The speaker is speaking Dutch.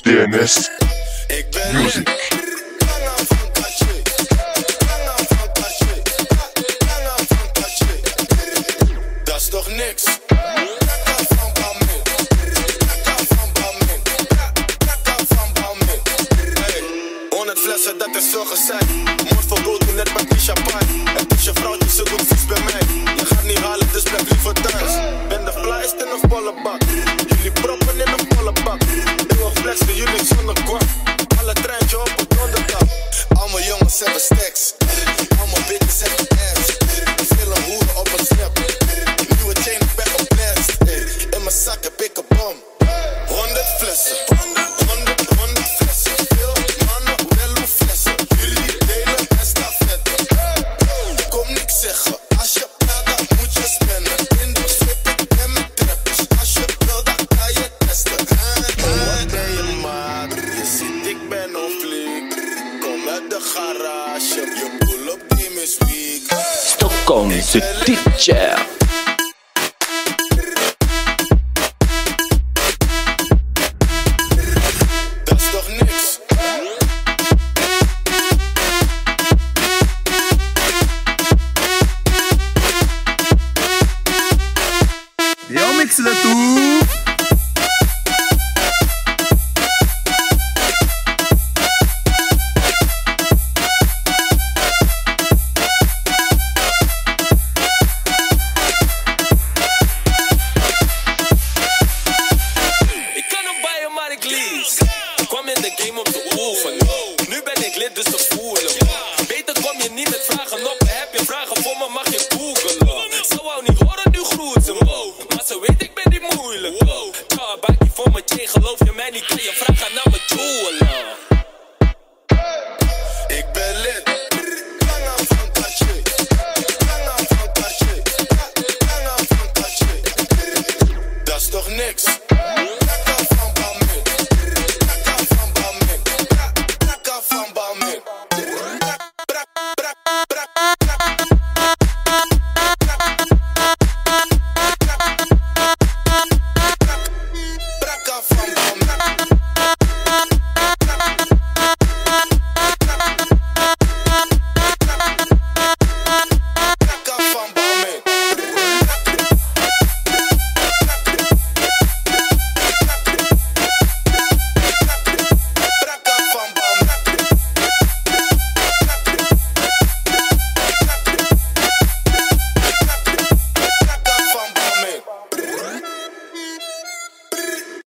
DNS Ik ben Music. Lange van Cartier. Lange van Cartier. Lange van Cartier. Dat is toch niks? Lekker van Balmain. Lekker van Balmain. Lekker van Balmain. Hey, 100 flessen, dat is veel gezeik. Moord voor brood, doe net bakje champagne. Het is je vrouwtje, ze doet vies bij mij. Je gaat niet halen, dus blijf liever thuis. Ben de flyest in een volle bak. Jullie proppen in een volle bak. Eeuwig flexen, jullie zonder kwak. Alle treintje op het onderdak. Allemaal jongens hebben stacks. Allemaal bitches hebben ass. Veel hoeren op een snap. Nieuwe chain, ik ben geblest. In mijn zak heb ik een bom. 100 flessen. 100 flessen. Veel mannen, wel hoe flessen. Jullie delen en stafetten. Kom niks zeggen. Als je praat, dan moet je spenden. In de strip, ik ben met trappers. Als je wil, dan ga je testen. Wat ben je maat? Je ziet, ik ben op fleek. Kom uit de garage. Je pull-up game is weak. Stockholmse teacher.